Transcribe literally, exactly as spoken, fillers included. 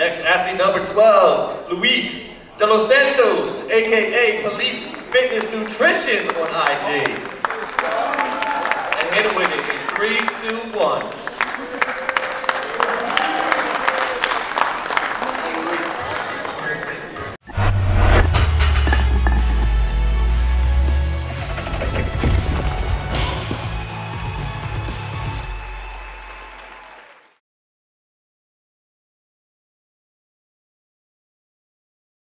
Next, athlete number twelve, Luis Delossantos, aka Police Fitness Nutrition on I G. And hit it with it in three, two, one.